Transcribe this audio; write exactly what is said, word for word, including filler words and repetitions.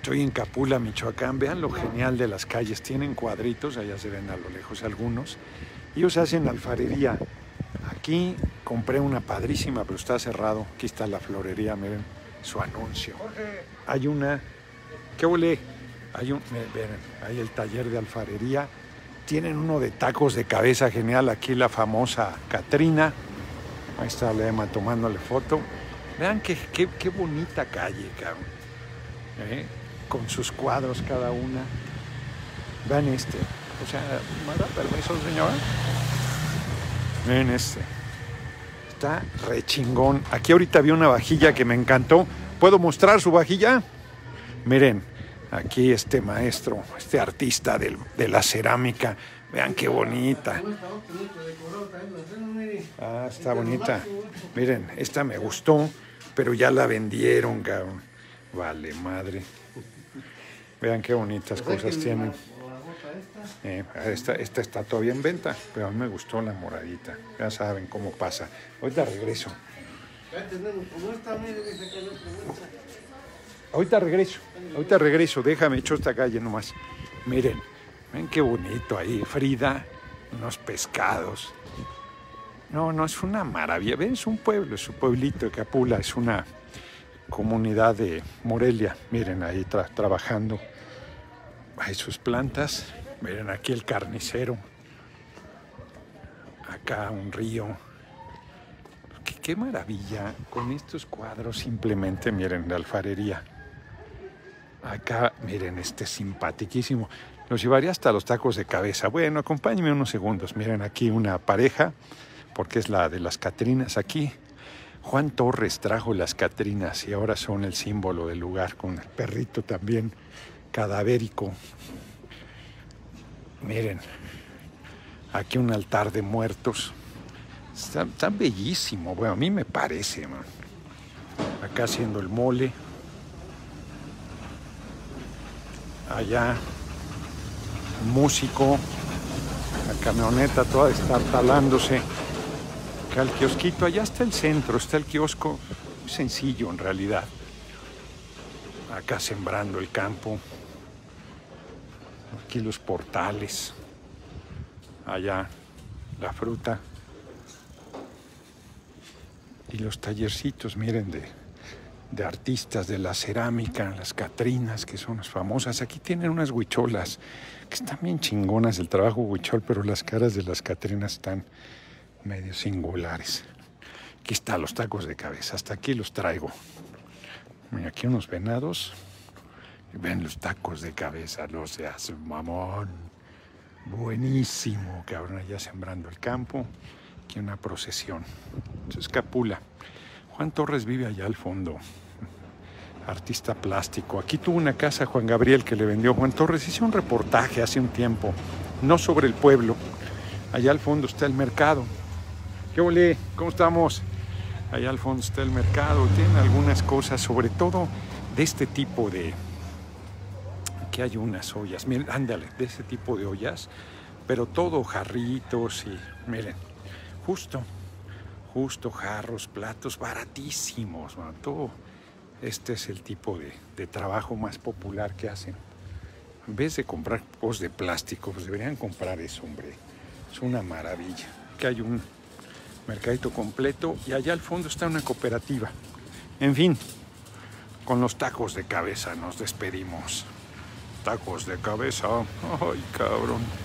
Estoy en Capula, Michoacán. Vean lo genial de las calles. Tienen cuadritos, allá se ven a lo lejos algunos. Ellos hacen alfarería. Aquí compré una padrísima, pero está cerrado. Aquí está la florería, miren su anuncio. Hay una... ¿Qué huele? Hay un... Miren, hay el taller de alfarería. Tienen uno de tacos de cabeza genial. Aquí la famosa Catrina. Ahí está la Emma tomándole foto. Vean qué, qué, qué bonita calle, cabrón. ¿Eh? Con sus cuadros cada una. Vean este. O sea, ¿me da permiso, señora? Ven este. Está re chingón. Aquí ahorita vi una vajilla que me encantó. ¿Puedo mostrar su vajilla? Miren, aquí este maestro, este artista del, de la cerámica. Vean qué bonita. Ah, está bonita. Miren, esta me gustó, pero ya la vendieron, cabrón. Vale, madre. Vean qué bonitas cosas tienen. Eh, esta, esta está todavía en venta, pero a mí me gustó la moradita. Ya saben cómo pasa. Ahorita regreso. Ahorita regreso. Ahorita regreso. Déjame echar esta calle nomás. Miren, ven qué bonito ahí. Frida, unos pescados. No, no, es una maravilla. Ven, es un pueblo, es un pueblito de Capula, es una comunidad de Morelia. Miren ahí tra trabajando. Hay sus plantas. Miren aquí el carnicero. Acá un río. Qué, qué maravilla con estos cuadros simplemente, miren, de alfarería. Acá, miren, este simpaticísimo. Los llevaría hasta los tacos de cabeza. Bueno, acompáñenme unos segundos. Miren aquí una pareja, porque es la de las Catrinas aquí. Juan Torres trajo las Catrinas y ahora son el símbolo del lugar, con el perrito también cadavérico. Miren, aquí un altar de muertos. Está, está bellísimo, bueno, a mí me parece, man. Acá haciendo el mole. Allá, un músico. La camioneta toda destartalándose. Acá el kiosquito, allá está el centro, está el kiosco. Muy sencillo en realidad. Acá sembrando el campo. Aquí los portales. Allá la fruta. Y los tallercitos, miren, de, de artistas de la cerámica, las Catrinas, que son las famosas. Aquí tienen unas huicholas, que están bien chingonas el trabajo huichol, pero las caras de las Catrinas están medio singulares. Aquí están los tacos de cabeza, hasta aquí los traigo. Mira, aquí unos venados. Y ven los tacos de cabeza, no seas mamón. Buenísimo, cabrón, allá sembrando el campo. Aquí una procesión. Eso es Capula. Juan Torres vive allá al fondo. Artista plástico. Aquí tuvo una casa Juan Gabriel que le vendió Juan Torres. Hice un reportaje hace un tiempo, no sobre el pueblo. Allá al fondo está el mercado. ¿Qué ole? ¿Cómo estamos? Allá al fondo está el mercado. Tienen algunas cosas, sobre todo de este tipo de... Aquí hay unas ollas. Miren, ándale, de este tipo de ollas. Pero todo jarritos y... Miren, justo, justo jarros, platos baratísimos, man. Todo este es el tipo de, de trabajo más popular que hacen. En vez de comprar cosas de plástico, pues deberían comprar eso, hombre. Es una maravilla. Aquí hay un mercadito completo y allá al fondo está una cooperativa. En fin, con los tacos de cabeza nos despedimos. Tacos de cabeza. Ay, cabrón.